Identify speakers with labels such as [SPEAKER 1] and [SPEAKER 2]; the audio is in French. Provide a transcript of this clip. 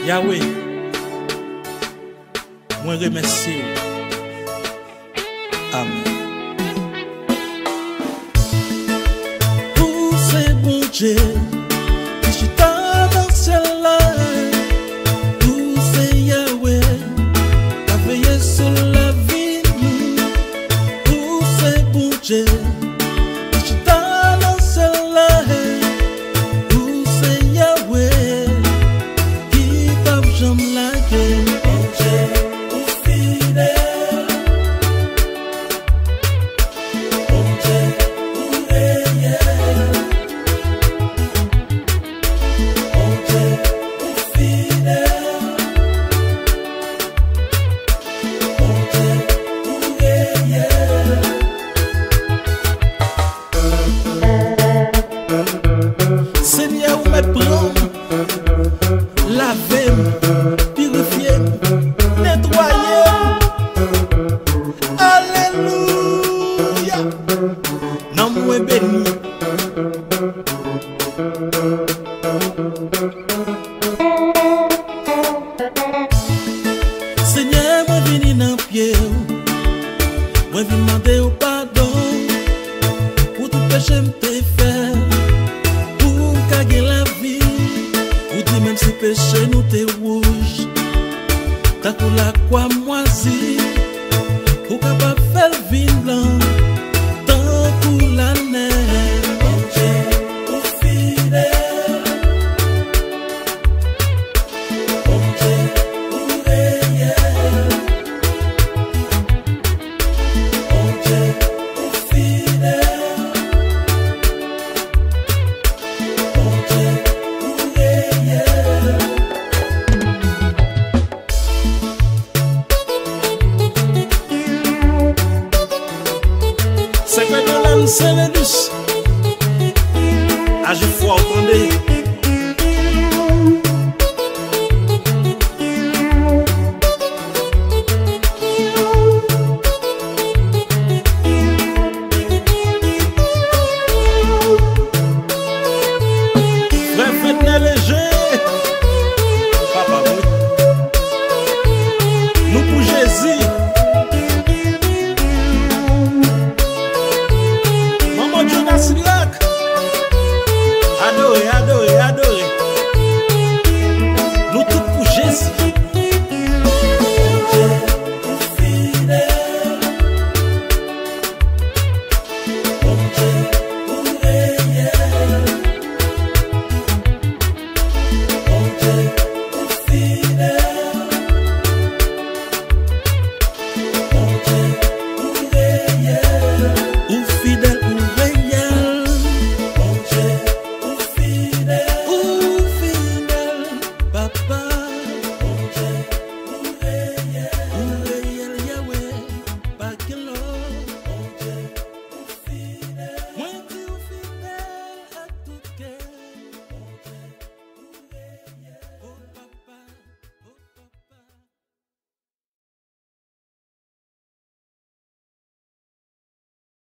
[SPEAKER 1] Yahweh, moi remercie. Amen. Pour ces bons Dieu, je suis dans celle-là. Pour ces Yahweh, a veillé sur la vie. Pour ces bons Dieu, je suis dans celle-là. Pour ces Yahweh, qui va jamais la guerre. Seigneur, me prend, lavez-moi, purifiez-moi, nettoyez-moi. Alléluia. Non, moi béni. Seigneur, moi vini dans pied, moi vini demander au pardon pour tout péché me t'ai fait. La vie, ou dit même si péché nous t'es rouge, t'as pour la croix moisie, ou capable faire le vin blanc, tant pour la neige. Mon Dieu, pour fidèle, mon Dieu, pour réel, mon Dieu, pour fidèle. C'est que de l'âme, c'est le douce. À chaque fois, entendez. Frère, faites-le léger. Papa, oui. Nous pour Jésus. Adorez, adorez, adorez. Nous tous pour Jésus. Mon Dieu, pour fidèle. Mon Dieu, pour réel. Mon Dieu.